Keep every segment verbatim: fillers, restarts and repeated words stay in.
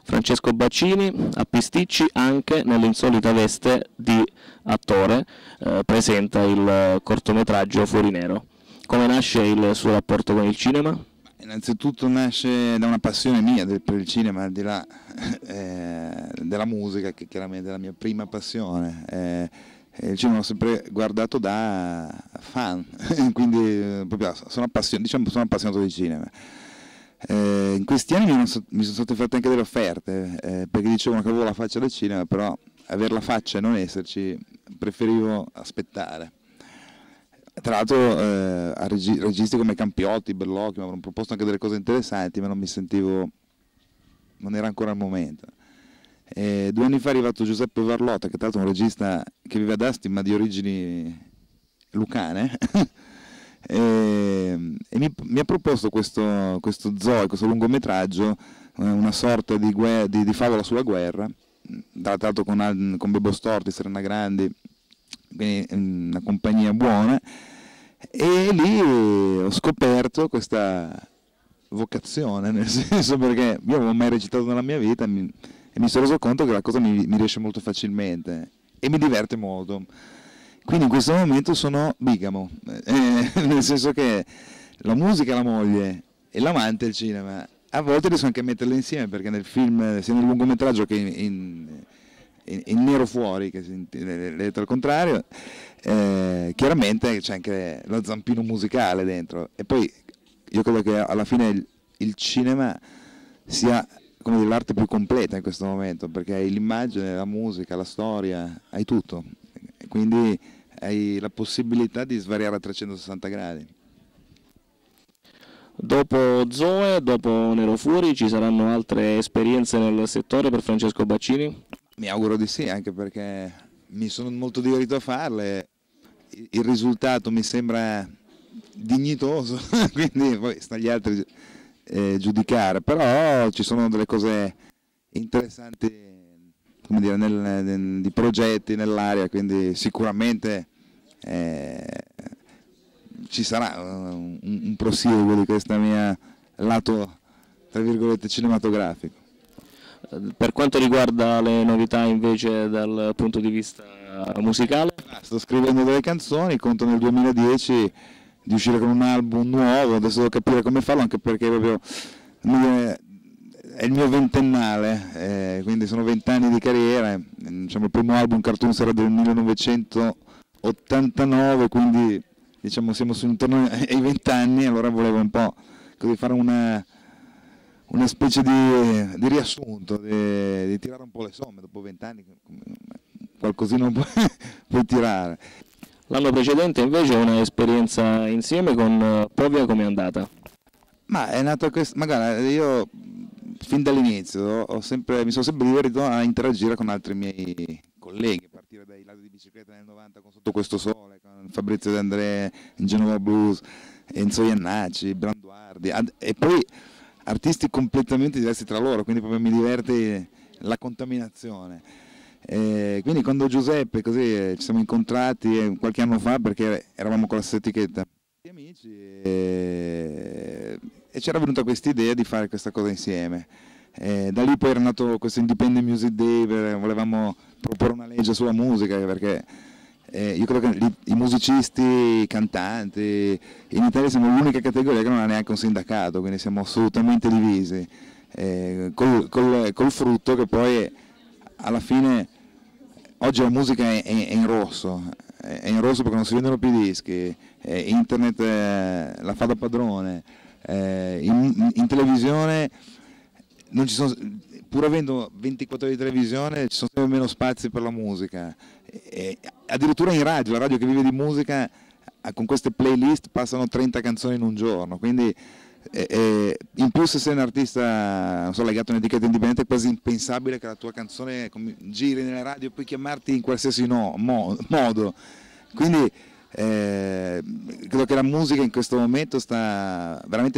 Francesco Baccini a Pisticci, anche nell'insolita veste di attore, eh, presenta il cortometraggio Fuori Nero. Come nasce il suo rapporto con il cinema? Innanzitutto nasce da una passione mia del, per il cinema, al di là eh, della musica, che chiaramente è la mia prima passione. Eh, il cinema l'ho sempre guardato da fan, quindi eh, proprio sono, appassion- diciamo, sono appassionato di cinema. Eh, in questi anni mi, so- mi sono state fatte anche delle offerte, eh, perché dicevano che avevo la faccia del cinema, però avere la faccia e non esserci, preferivo aspettare. Tra l'altro eh, a regi- registi come Campiotti, Bellocchio mi avevano proposto anche delle cose interessanti, ma non mi sentivo, non era ancora il momento. E due anni fa è arrivato Giuseppe Varlotta, che tra l'altro è un regista che vive ad Asti ma di origini lucane, e, e mi, mi ha proposto questo, questo Zoe, questo lungometraggio, una sorta di, guerra, di, di favola sulla guerra, tra l'altro con, con Bebo Storti, Serena Grandi, quindi una compagnia buona, e lì ho scoperto questa vocazione, nel senso, perché io non avevo mai recitato nella mia vita e mi, e mi sono reso conto che la cosa mi, mi riesce molto facilmente e mi diverte molto. Quindi in questo momento sono bigamo, eh, nel senso che la musica è la moglie e l'amante è il cinema. A volte riesco anche a metterle insieme, perché nel film, sia nel lungometraggio che in, in In, in Nero Fuori, che si letto al contrario, eh, chiaramente c'è anche lo zampino musicale dentro, e poi io credo che alla fine il, il cinema sia, come dire, l'arte più completa in questo momento, perché hai l'immagine, la musica, la storia, hai tutto, quindi hai la possibilità di svariare a trecentosessanta gradi. Dopo Zoe, dopo Nero Fuori, ci saranno altre esperienze nel settore per Francesco Baccini? Mi auguro di sì, anche perché mi sono molto divertito a farle, il risultato mi sembra dignitoso, quindi poi sta agli altri eh, giudicare, però ci sono delle cose interessanti, come dire, nel, nel, di progetti nell'area, quindi sicuramente eh, ci sarà un, un proseguo di questo mio lato, tra virgolette, cinematografico. Per quanto riguarda le novità invece dal punto di vista musicale? Sto scrivendo delle canzoni, conto nel duemiladieci di uscire con un album nuovo, adesso devo capire come farlo, anche perché proprio è il mio ventennale, eh, quindi sono vent'anni di carriera, diciamo, il primo album Cartoons era del millenovecentottantanove, quindi diciamo siamo su intorno ai vent'anni, allora volevo un po' così fare una... una specie di, di riassunto, di, di tirare un po' le somme, dopo vent'anni qualcosina puoi, puoi tirare. L'anno precedente invece una esperienza insieme con Povia, com'è andata? Ma è nata questa, magari io fin dall'inizio ho sempre, mi sono sempre divertito a interagire con altri miei colleghi, a partire dai ladri di bicicletta nel novanta con Sotto questo sole, con Fabrizio De André in Genova Blues, Enzo Iannacci, Branduardi, e poi artisti completamente diversi tra loro, quindi proprio mi diverte la contaminazione. E quindi quando Giuseppe così ci siamo incontrati qualche anno fa, perché eravamo con la stessa etichetta di amici, e, e c'era venuta questa idea di fare questa cosa insieme. E da lì poi era nato questo Independent Music Day, volevamo proporre una legge sulla musica, perché Eh, io credo che i, i musicisti, i cantanti, in Italia siamo l'unica categoria che non ha neanche un sindacato, quindi siamo assolutamente divisi, eh, col, col, col frutto che poi alla fine oggi la musica è, è, è in rosso, è in rosso perché non si vendono più dischi, eh, internet eh, la fa da padrone, eh, in, in televisione non ci sono, pur avendo ventiquattro ore di televisione ci sono sempre meno spazi per la musica, e addirittura in radio, la radio che vive di musica con queste playlist passano trenta canzoni in un giorno, quindi eh, in più se sei un artista, non so, legato a un'etichetta indipendente è quasi impensabile che la tua canzone giri nelle radio e puoi chiamarti in qualsiasi no, mo, modo, quindi eh, credo che la musica in questo momento sta veramente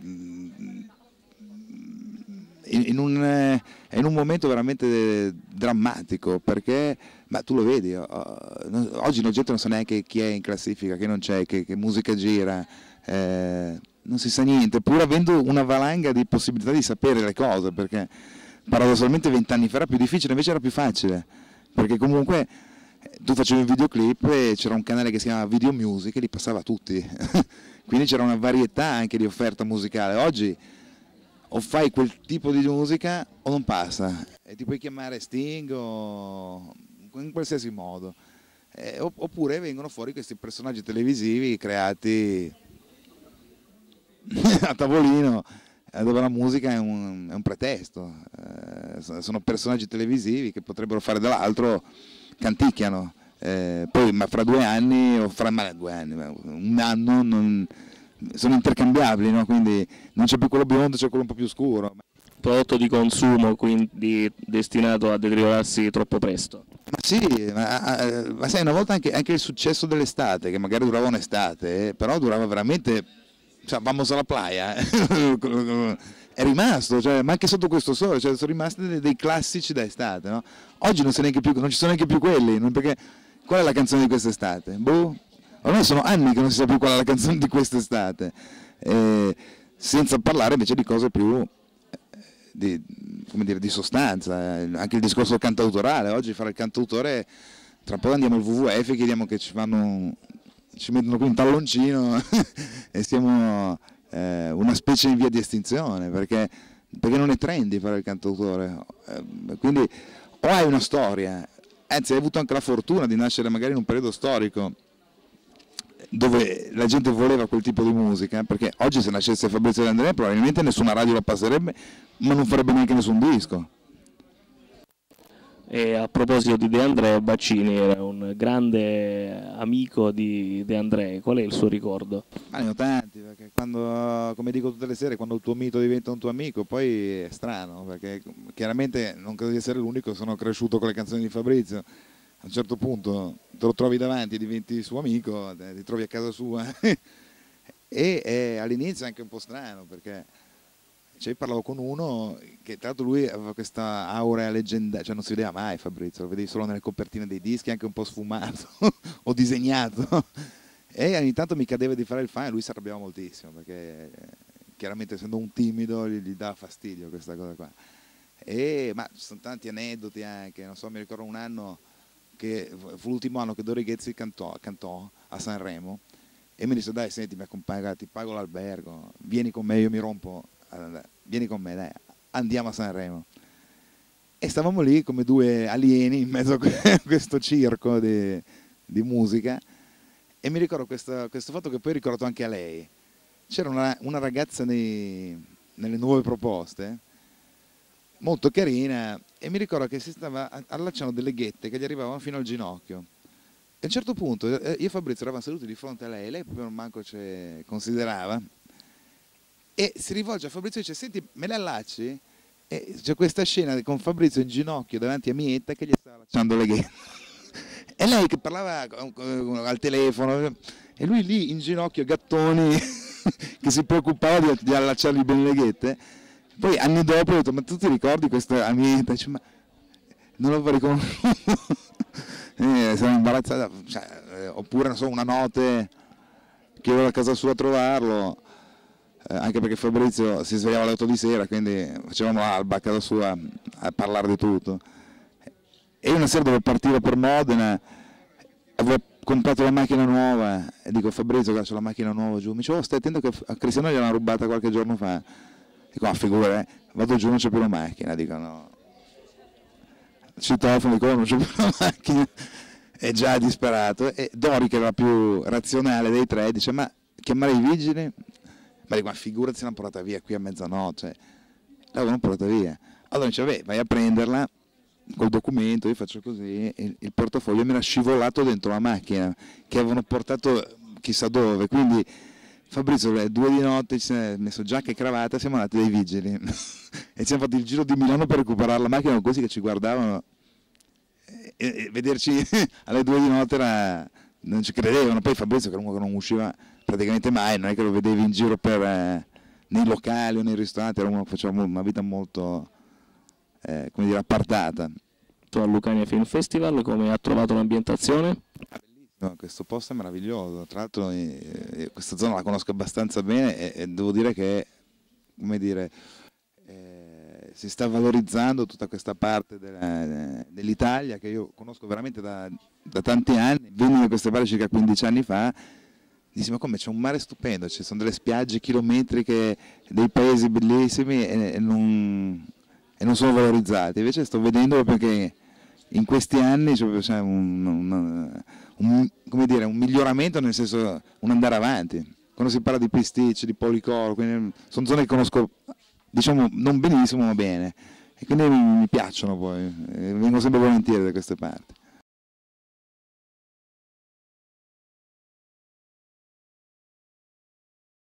in un, in un momento veramente drammatico, perché ma tu lo vedi, oggi la gente non sa neanche chi è in classifica, chi non c'è, che, che musica gira, eh, non si sa niente, pur avendo una valanga di possibilità di sapere le cose, perché paradossalmente vent'anni fa era più difficile, invece era più facile, perché comunque tu facevi un videoclip e c'era un canale che si chiamava Video Music e li passava a tutti, quindi c'era una varietà anche di offerta musicale. Oggi o fai quel tipo di musica o non passa, e ti puoi chiamare Sting o in qualsiasi modo, eh, oppure vengono fuori questi personaggi televisivi creati a tavolino, dove la musica è un, è un pretesto, eh, sono personaggi televisivi che potrebbero fare dall'altro, canticchiano, eh, poi ma fra due anni o fra ma, due anni, un anno non, sono intercambiabili, no? Quindi non c'è più quello biondo, c'è quello un po' più scuro. Prodotto di consumo, quindi destinato a deteriorarsi troppo presto. Ma sì, ma, ma sai, una volta anche, anche il successo dell'estate, che magari durava un'estate, eh, però durava veramente, cioè, vamos alla playa, è rimasto, cioè, ma anche sotto questo sole, cioè, sono rimasti dei, dei classici da estate, no? Oggi non, neanche più, non ci sono neanche più quelli, non perché, qual è la canzone di quest'estate? Boh, ormai sono anni che non si sa più qual è la canzone di quest'estate, eh, senza parlare invece di cose più di, come dire, di sostanza, eh, anche il discorso cantautorale. Oggi fare il cantautore, tra poco andiamo al W W F e chiediamo che ci fanno, ci mettono qui un talloncino e siamo eh, una specie in via di estinzione, perché, perché non è trendy fare il cantautore, eh, quindi o hai una storia, anzi hai avuto anche la fortuna di nascere magari in un periodo storico dove la gente voleva quel tipo di musica, perché oggi se nascesse Fabrizio De André probabilmente nessuna radio la passerebbe, ma non farebbe neanche nessun disco. E a proposito di De André, Baccini era un grande amico di De André, qual è il suo ricordo? Ma ne ho tanti, perché quando, come dico tutte le sere, quando il tuo mito diventa un tuo amico, poi è strano, perché chiaramente non credo di essere l'unico, sono cresciuto con le canzoni di Fabrizio. A un certo punto te lo trovi davanti, diventi suo amico, ti trovi a casa sua e, e all'inizio è anche un po' strano, perché cioè, parlavo con uno che tra l'altro lui aveva questa aurea leggendaria, cioè non si vedeva mai Fabrizio, lo vedevi solo nelle copertine dei dischi, anche un po' sfumato o disegnato, e ogni tanto mi cadeva di fare il fan e lui si arrabbiava moltissimo, perché chiaramente essendo un timido gli, gli dà fastidio questa cosa qua. E, ma ci sono tanti aneddoti anche, non so, mi ricordo un anno che fu l'ultimo anno che Dori Ghezzi cantò, cantò a Sanremo e mi disse: dai, senti, mi accompagna, ti pago l'albergo, vieni con me, io mi rompo, vieni con me, dai, andiamo a Sanremo. E stavamo lì come due alieni in mezzo a questo circo di, di musica, e mi ricordo questo, questo fatto che poi ho ricordato anche a lei. C'era una, una ragazza nei, nelle nuove proposte molto carina, e mi ricordo che si stava allacciando delle ghette che gli arrivavano fino al ginocchio. E a un certo punto io e Fabrizio eravamo seduti di fronte a lei, lei proprio non manco ci considerava, e si rivolge a Fabrizio e dice: senti, me le allacci? E c'è questa scena con Fabrizio in ginocchio davanti a Mietta che gli stava allacciando le ghette. E lei che parlava al telefono, e lui lì in ginocchio, gattoni, che si preoccupava di, di allacciargli bene le ghette. Poi anni dopo ho detto: ma tu ti ricordi questa amica? Dice: ma non l'avevo riconosciuto. eh, sono imbarazzata, cioè, eh, oppure non so, una notte che ero a casa sua a trovarlo, eh, anche perché Fabrizio si svegliava alle otto di sera, quindi facevamo l'alba a casa sua a parlare di tutto. E una sera dovevo partire per Modena, avevo comprato la macchina nuova e dico: Fabrizio, che c'ho la macchina nuova giù. Mi dice: oh, stai attento che a Cristiano gliel'hanno rubata qualche giorno fa. Dico: ah, figura, eh. Vado giù, non c'è più la macchina. Dico: no. Citofono, dico: oh, non c'è più la macchina. È già disperato. E Dori, che era più razionale dei tre, dice: ma chiamare i vigili? Ma dico: ma figurati se l'hanno portata via qui a mezzanotte. Cioè, l'avevano portata via. Allora dice: vabbè, vai a prenderla col documento, io faccio così, e il portafoglio mi era scivolato dentro la macchina che avevano portato chissà dove, quindi Fabrizio alle due di notte ci si è messo giacca e cravatta, siamo andati dai vigili e ci siamo fatti il giro di Milano per recuperare la macchina, così che ci guardavano, e, e vederci alle due di notte era, non ci credevano. Poi Fabrizio, che comunque non usciva praticamente mai, non è che lo vedevi in giro per, eh, nei locali o nei ristoranti, era uno che faceva una vita molto eh, come dire, appartata. Al Lucania Film Festival, come ha trovato l'ambientazione? No, questo posto è meraviglioso, tra l'altro eh, questa zona la conosco abbastanza bene, e, e devo dire che, come dire, eh, si sta valorizzando tutta questa parte dell'Italia che io conosco veramente da, da tanti anni. Venendo da queste parti circa quindici anni fa, dissi ma come, c'è un mare stupendo, ci sono delle spiagge chilometriche, dei paesi bellissimi e, e, non, e non sono valorizzati. Invece sto vedendo perché in questi anni c'è un, un, un, come dire, un miglioramento, nel senso un andare avanti. Quando si parla di Pisticci, di Policoro, quindi sono zone che conosco, diciamo, non benissimo ma bene, e quindi mi, mi piacciono poi, vengo sempre volentieri da queste parti.